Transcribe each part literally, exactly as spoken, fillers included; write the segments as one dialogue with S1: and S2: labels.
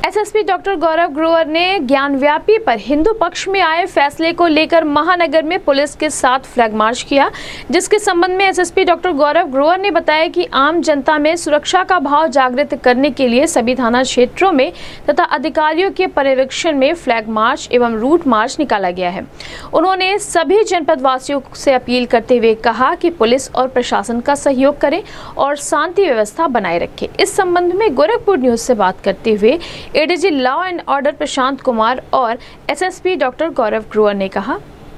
S1: SSP doctor गौरव ग्रोवर ने ज्ञानव्यापी पर हिंदू पक्ष में आए फैसले को लेकर महानगर में पुलिस के साथ फ्लैग मार्च किया, जिसके संबंध में एसएसपी डॉक्टर गौरव ग्रोवर ने बताया कि आम जनता में सुरक्षा का भाव जागृत करने के लिए सभी थाना क्षेत्रों में तथा अधिकारियों के पर्यवेक्षण में फ्लैग मार्च एवं रूट मार्च निकाला गया है। उन्होंने सभी जनपद वासियों से अपील करते हुए कहा कि पुलिस और प्रशासन का सहयोग करें और शांति व्यवस्था बनाए रखें। इस संबंध में गोरखपुर न्यूज से बात करते हुए ADG law and order Prashant Kumar और एसएसपी डॉक्टर गौरव ग्रोवर ने कहा,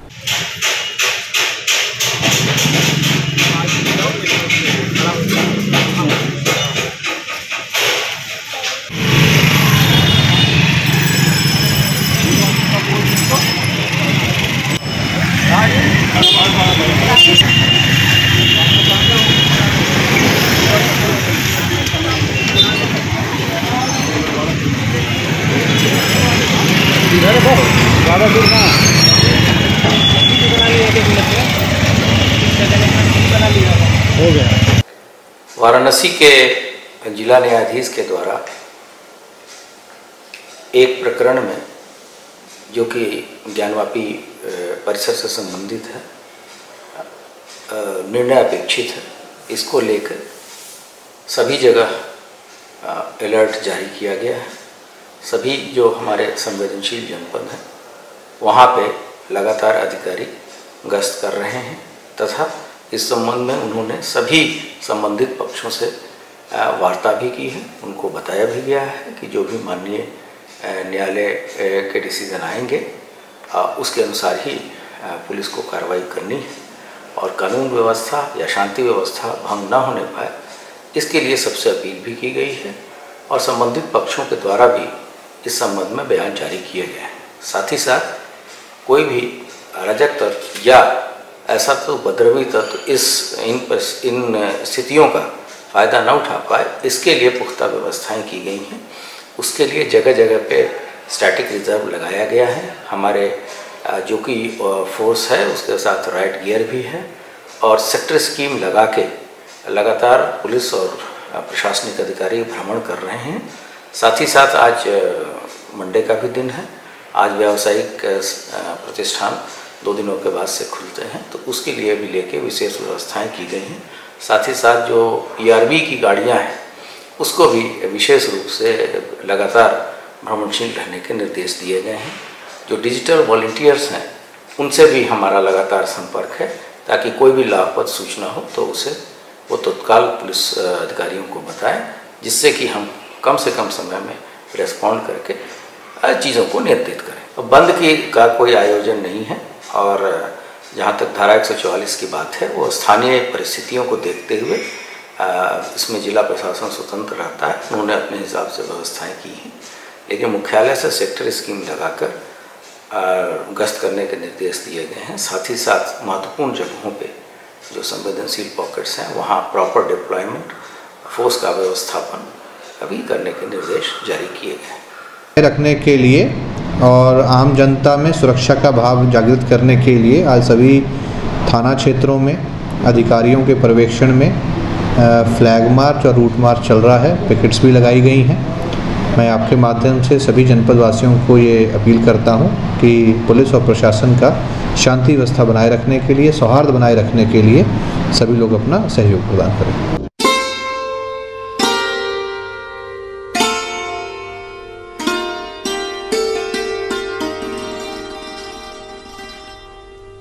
S2: ज़्यादा दूर ना हो गया।
S3: वाराणसी के जिला न्यायाधीश के द्वारा एक प्रकरण में जो कि ज्ञानवापी परिसर से संबंधित है, निर्णय अपेक्षित है, इसको लेकर सभी जगह अलर्ट जारी किया गया है। सभी जो हमारे संवेदनशील जनपद हैं वहाँ पे लगातार अधिकारी गश्त कर रहे हैं तथा इस संबंध में उन्होंने सभी संबंधित पक्षों से वार्ता भी की है। उनको बताया भी गया है कि जो भी माननीय न्यायालय के डिसीजन आएंगे उसके अनुसार ही पुलिस को कार्रवाई करनी है और कानून व्यवस्था या शांति व्यवस्था भंग न होने पाए, इसके लिए सबसे अपील भी की गई है और संबंधित पक्षों के द्वारा भी इस संबंध में बयान जारी किया गया है। साथ ही साथ कोई भी अराजक तत्व या ऐसा तो उपद्रवी तत्व इस इन इन स्थितियों का फ़ायदा न उठा पाए, इसके लिए पुख्ता व्यवस्थाएं की गई हैं। उसके लिए जगह जगह पे स्टैटिक रिजर्व लगाया गया है। हमारे जो कि फोर्स है उसके साथ राइट गियर भी है और सेक्टर स्कीम लगा के लगातार पुलिस और प्रशासनिक अधिकारी भ्रमण कर रहे हैं। साथ ही साथ आज मंडे का भी दिन है। आज व्यावसायिक प्रतिष्ठान दो दिनों के बाद से खुलते हैं, तो उसके लिए भी लेके विशेष व्यवस्थाएं की गई हैं। साथ ही साथ जो ईआरबी की गाड़ियां हैं उसको भी विशेष रूप से लगातार भ्रमणशील रहने के निर्देश दिए गए हैं। जो डिजिटल वॉलंटियर्स हैं उनसे भी हमारा लगातार संपर्क है ताकि कोई भी लाभप्रद सूचना हो तो उसे वो तत्काल पुलिस अधिकारियों को बताएं, जिससे कि हम कम से कम समय में रेस्पॉन्ड करके चीज़ों को नियंत्रित करें। बंद की का कोई आयोजन नहीं है और जहाँ तक धारा एक सौ चौवालीस की बात है वो स्थानीय परिस्थितियों को देखते हुए इसमें जिला प्रशासन स्वतंत्र रहता है। उन्होंने अपने हिसाब से व्यवस्थाएं की हैं, लेकिन मुख्यालय से सेक्टर स्कीम लगाकर गश्त करने के निर्देश दिए गए हैं। साथ ही साथ महत्वपूर्ण जगहों पे जो संवेदनशील पॉकेट्स हैं वहाँ प्रॉपर डिप्लॉयमेंट फोर्स का व्यवस्थापन अभी करने के निर्देश जारी किए गए
S2: रखने के लिए और आम जनता में सुरक्षा का भाव जागृत करने के लिए आज सभी थाना क्षेत्रों में अधिकारियों के पर्यवेक्षण में फ्लैग मार्च और रूट मार्च चल रहा है। पिकेट्स भी लगाई गई हैं। मैं आपके माध्यम से सभी जनपद वासियों को ये अपील करता हूँ कि पुलिस और प्रशासन का शांति व्यवस्था बनाए रखने के लिए, सौहार्द बनाए रखने के लिए सभी लोग अपना सहयोग प्रदान करें।